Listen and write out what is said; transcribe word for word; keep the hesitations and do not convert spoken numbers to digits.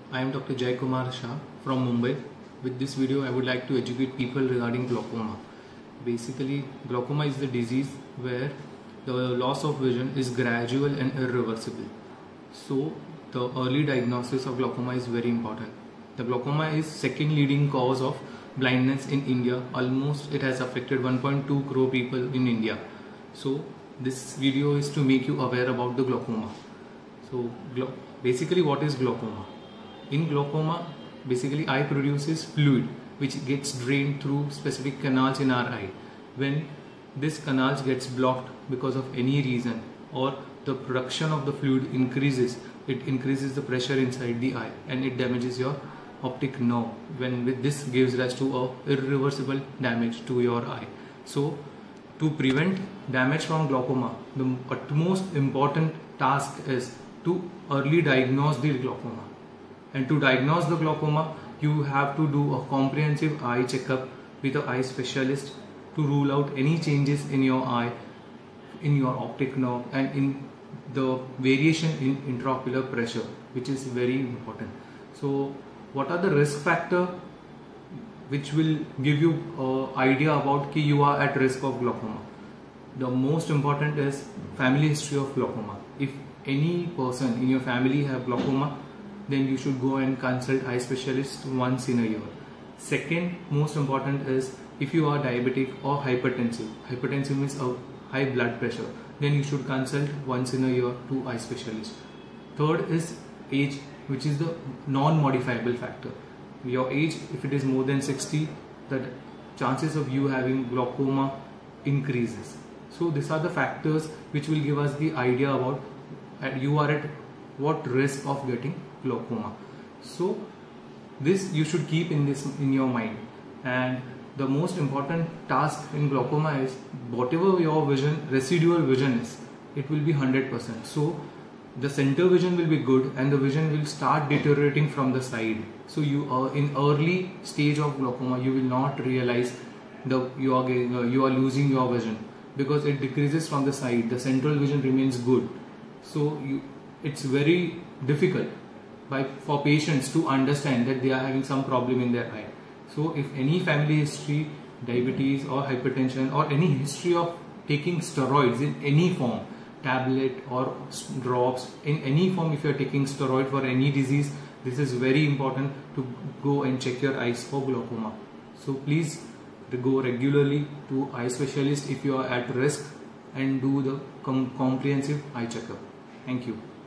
I am Doctor Jay Kumar Shah from Mumbai. With this video, I would like to educate people regarding glaucoma. Basically, glaucoma is the disease where the loss of vision is gradual and irreversible. So, the early diagnosis of glaucoma is very important. The glaucoma is second leading cause of blindness in India. Almost it has affected one point two crore people in India. So, this video is to make you aware about the glaucoma. So, glau basically, what is glaucoma? In glaucoma, basically eye produces fluid which gets drained through specific canals in our eye. When this canals gets blocked because of any reason or the production of the fluid increases, it increases the pressure inside the eye and it damages your optic nerve. When with this gives rise to a irreversible damage to your eye. So to prevent damage from glaucoma, the utmost important task is to early diagnose the glaucoma. And to diagnose the glaucoma, you have to do a comprehensive eye checkup with an eye specialist to rule out any changes in your eye, in your optic nerve, and in the variation in intraocular pressure, which is very important. So, what are the risk factors which will give you an idea about कि you are at risk of glaucoma? The most important is family history of glaucoma. If any person in your family have glaucoma, then you should go and consult eye specialist once in a year. Second most important is if you are diabetic or hypertensive. Hypertensive means a high blood pressure. Then you should consult once in a year to eye specialist. Third is age, which is the non-modifiable factor. Your age, if it is more than sixty, the chances of you having glaucoma increases. So these are the factors which will give us the idea about you are at what risk of getting glaucoma. So this you should keep in this in your mind. And the most important task in glaucoma is whatever your vision, residual vision is, it will be one hundred percent. So the center vision will be good and the vision will start deteriorating from the side. So you are in early stage of glaucoma, you will not realize the you are getting, uh, you are losing your vision because it decreases from the side. The central vision remains good. So you, it's very difficult by for patients to understand that they are having some problem in their eye. So if any family history, diabetes or hypertension or any history of taking steroids in any form, tablet or drops, in any form, if you are taking steroid for any disease, this is very important to go and check your eyes for glaucoma. So please go regularly to eye specialist if you are at risk and do the com comprehensive eye checkup. Thank you.